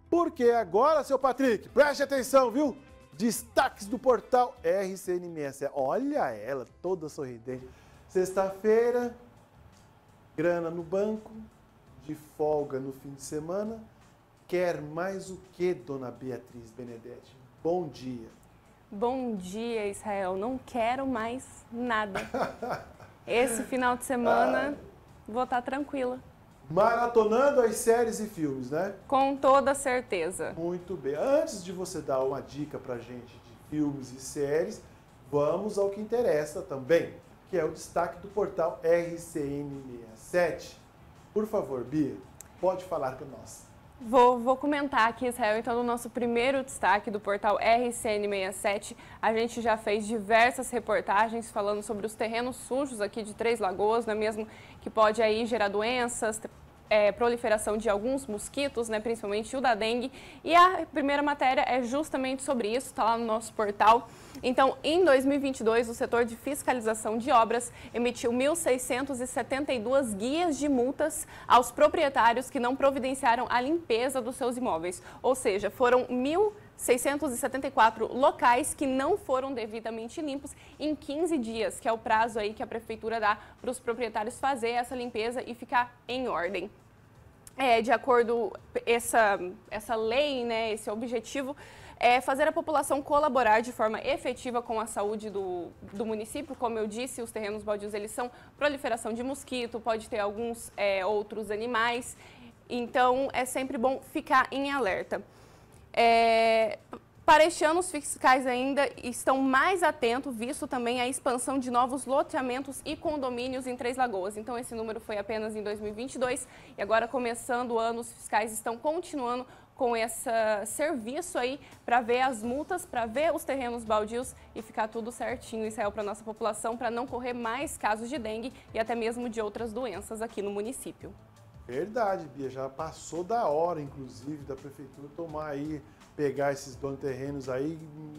Porque agora, seu Patrick, preste atenção, viu? Destaques do portal RCN-MS. Olha ela, toda sorridente. Sexta-feira, grana no banco, de folga no fim de semana. Quer mais o que, dona Beatriz Benedetti? Bom dia. Bom dia, Israel. Não quero mais nada. Esse final de semana vou estar tranquila. Maratonando as séries e filmes, né? Com toda certeza. Muito bem. Antes de você dar uma dica pra gente de filmes e séries, vamos ao que interessa também, que é o destaque do portal RCN67. Por favor, Bia, pode falar com nós. Vou comentar aqui, Israel, então, no nosso primeiro destaque do portal RCN67. A gente já fez diversas reportagens falando sobre os terrenos sujos aqui de Três Lagoas, não é mesmo? Que pode aí gerar doenças, proliferação de alguns mosquitos, né, principalmente o da dengue. E a primeira matéria é justamente sobre isso, está lá no nosso portal. Então, em 2022, o setor de fiscalização de obras emitiu 1.672 guias de multas aos proprietários que não providenciaram a limpeza dos seus imóveis. Ou seja, foram 1.674 locais que não foram devidamente limpos em 15 dias, que é o prazo aí que a prefeitura dá para os proprietários fazer essa limpeza e ficar em ordem. De acordo com essa lei, né, esse objetivo, é fazer a população colaborar de forma efetiva com a saúde do município. Como eu disse, os terrenos baldios, eles são proliferação de mosquito, pode ter alguns outros animais, então é sempre bom ficar em alerta. Para este ano, os fiscais ainda estão mais atentos, visto também a expansão de novos loteamentos e condomínios em Três Lagoas. Então, esse número foi apenas em 2022 e agora, começando o ano, os fiscais estão continuando com esse serviço aí para ver as multas, para ver os terrenos baldios e ficar tudo certinho, Israel, para a nossa população, para não correr mais casos de dengue e até mesmo de outras doenças aqui no município. Verdade, Bia, já passou da hora, inclusive, da prefeitura tomar aí, pegar esses donos de terrenos aí,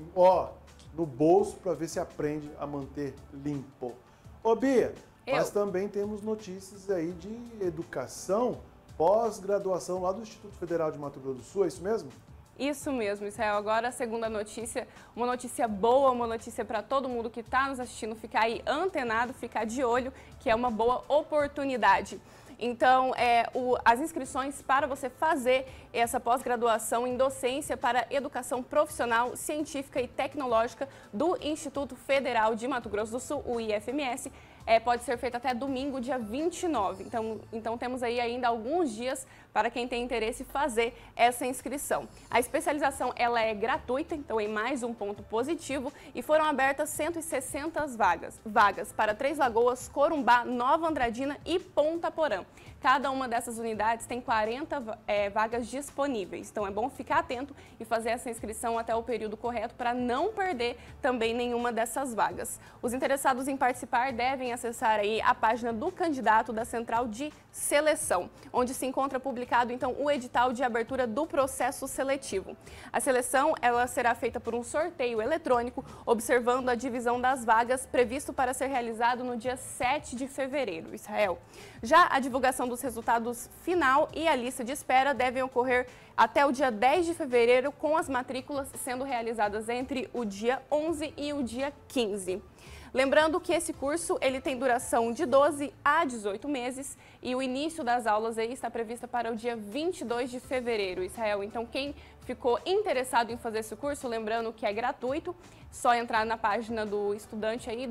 no bolso para ver se aprende a manter limpo. Ô Bia, nós também temos notícias aí de educação, pós-graduação lá do Instituto Federal de Mato Grosso do Sul, é isso mesmo? Isso mesmo, Israel. Agora a segunda notícia, uma notícia boa, uma notícia para todo mundo que está nos assistindo ficar aí antenado, ficar de olho, que é uma boa oportunidade. Então, as inscrições para você fazer essa pós-graduação em docência para educação profissional, científica e tecnológica do Instituto Federal de Mato Grosso do Sul, o IFMS, pode ser feita até domingo, dia 29. Então temos aí ainda alguns dias para quem tem interesse fazer essa inscrição. A especialização ela é gratuita, então é mais um ponto positivo, e foram abertas 160 vagas para Três Lagoas, Corumbá, Nova Andradina e Ponta Porã. Cada uma dessas unidades tem 40 vagas disponíveis, então é bom ficar atento e fazer essa inscrição até o período correto para não perder também nenhuma dessas vagas. Os interessados em participar devem acessar aí a página do candidato da Central de Seleção, onde se encontra publicado então o edital de abertura do processo seletivo. A seleção ela será feita por um sorteio eletrônico, observando a divisão das vagas previsto para ser realizado no dia 7 de fevereiro, Israel. Já a divulgação dos resultados final e a lista de espera devem ocorrer até o dia 10 de fevereiro, com as matrículas sendo realizadas entre o dia 11 e o dia 15. Lembrando que esse curso ele tem duração de 12 a 18 meses e o início das aulas aí está prevista para o dia 22 de fevereiro, Israel. Então, quem ficou interessado em fazer esse curso, lembrando que é gratuito, só entrar na página do estudante aí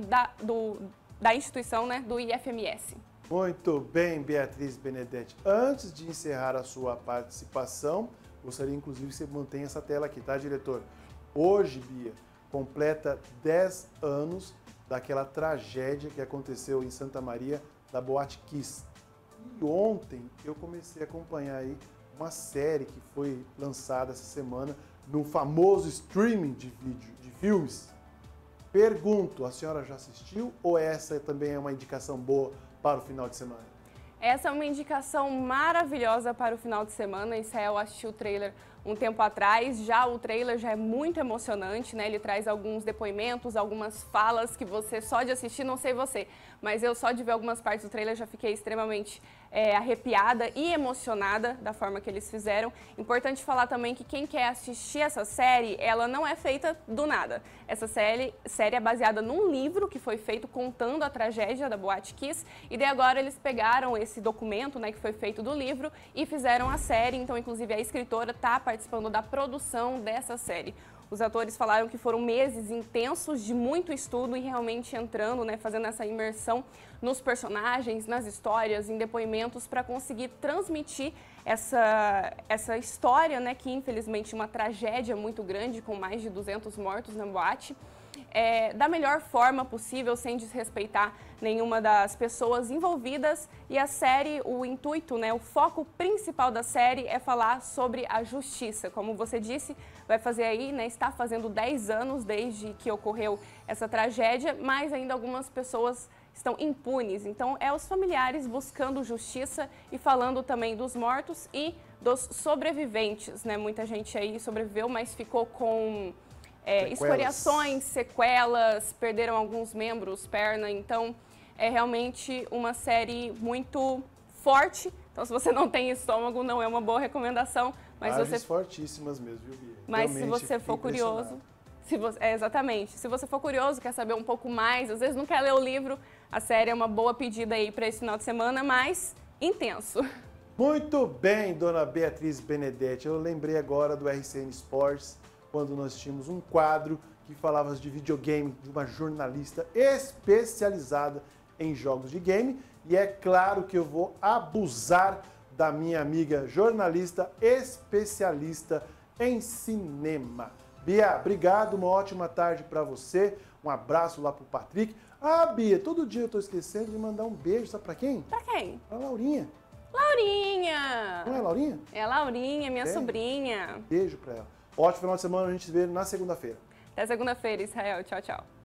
da instituição, né, do IFMS. Muito bem, Beatriz Benedetti. Antes de encerrar a sua participação, gostaria inclusive que você mantenha essa tela aqui, tá, diretor? Hoje, Bia, completa 10 anos daquela tragédia que aconteceu em Santa Maria, da Boate Kiss. E ontem eu comecei a acompanhar aí uma série que foi lançada essa semana no famoso streaming de vídeo, de filmes. Pergunto, a senhora já assistiu ou essa também é uma indicação boa para o final de semana? Essa é uma indicação maravilhosa para o final de semana. Israel assistiu o trailer um tempo atrás, já o trailer já é muito emocionante, né? Ele traz alguns depoimentos, algumas falas que você só de assistir, não sei você, mas eu só de ver algumas partes do trailer já fiquei extremamente arrepiada e emocionada da forma que eles fizeram. Importante falar também que quem quer assistir essa série, ela não é feita do nada. Essa série é baseada num livro que foi feito contando a tragédia da Boate Kiss, e daí agora eles pegaram esse documento, né, que foi feito do livro e fizeram a série. Então, inclusive, a escritora está participando da produção dessa série. Os atores falaram que foram meses intensos de muito estudo e realmente entrando, né, fazendo essa imersão nos personagens, nas histórias, em depoimentos, para conseguir transmitir essa história, né, que infelizmente é uma tragédia muito grande, com mais de 200 mortos na boate, da melhor forma possível, sem desrespeitar nenhuma das pessoas envolvidas. E a série, o intuito, né, o foco principal da série é falar sobre a justiça. Como você disse, vai fazer aí, né, está fazendo 10 anos desde que ocorreu essa tragédia, mas ainda algumas pessoas estão impunes. Então, é os familiares buscando justiça e falando também dos mortos e dos sobreviventes, né? Muita gente aí sobreviveu, mas ficou com escoriações, sequelas, perderam alguns membros, perna. Então, é realmente uma série muito forte. Então, se você não tem estômago, não é uma boa recomendação. Mas fortíssimas mesmo, viu, Bia? Mas se você for curioso... exatamente. Se você for curioso, quer saber um pouco mais, às vezes não quer ler o livro, a série é uma boa pedida aí para esse final de semana, mas intenso. Muito bem, dona Beatriz Benedetti. Eu lembrei agora do RCN Sports, quando nós tínhamos um quadro que falava de videogame, de uma jornalista especializada em jogos de game. E é claro que eu vou abusar da minha amiga jornalista especialista em cinema. Bia, obrigado, uma ótima tarde para você, um abraço lá pro Patrick. Ah, Bia, todo dia eu tô esquecendo de mandar um beijo, sabe pra quem? Pra quem? Pra Laurinha. Laurinha! Não é Laurinha? É a Laurinha, minha sobrinha. Beijo pra ela. Ótimo final de semana, a gente se vê na segunda-feira. Até segunda-feira, Israel. Tchau, tchau.